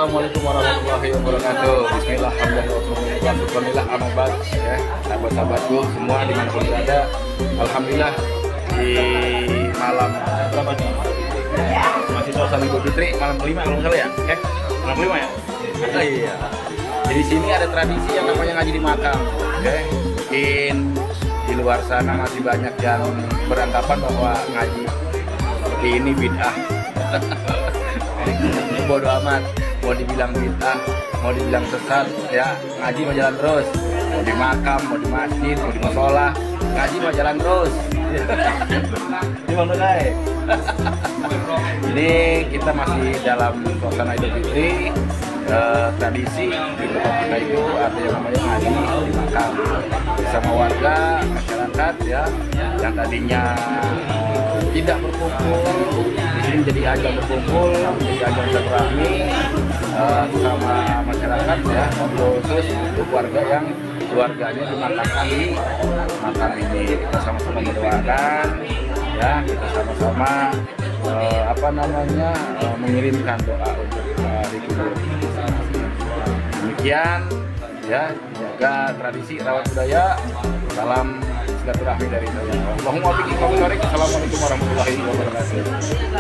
Assalamualaikum warahmatullahi wabarakatuh. Bismillah, alhamdulillah, amal ya, sahabat-sahabatku semua dimanapun berada. Alhamdulillah di malam berapa nih? Masih suasana Idul Fitri malam kelima kalau nggak salah ya? Malam kelima ya? Iya. Jadi sini ada tradisi yang namanya ngaji di makam. Mungkin di luar sana masih banyak yang beranggapan bahwa ngaji seperti ini bid'ah. Bodoh amat, mau dibilang bid'ah, mau dibilang sesat, ya ngaji mau jalan terus. Mau di makam, mau di masjid, mau di musola, ngaji mau jalan terus. Gimana guys? Ini kita masih dalam suasana Idul Fitri. Tradisi di tempat kita itu ada yang namanya ngaji di makam bersama warga masyarakat ya, yang tadinya tidak berkumpul di sini jadi ajang berkumpul, jadi ajang silaturahmi sama masyarakat ya, khusus untuk warga yang keluarganya dimakamkan di makam ini. Kita sama-sama mendoakan ya, kita sama-sama mengirimkan doa untuk hari kubur. Demikian ya, jaga tradisi, rawat budaya, salam silaturahmi dari saya. Allahumma bikin. Assalamualaikum warahmatullahi wabarakatuh.